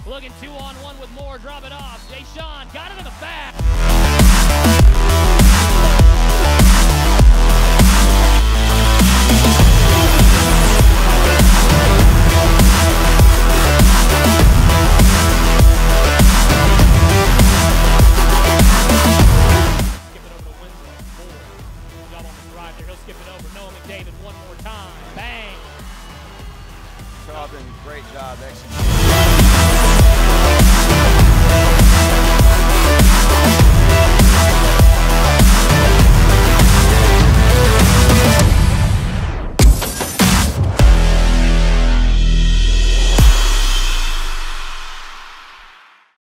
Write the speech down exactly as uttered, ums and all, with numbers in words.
Looking two on one with Moore, drop it off. Deshaun got it in the back.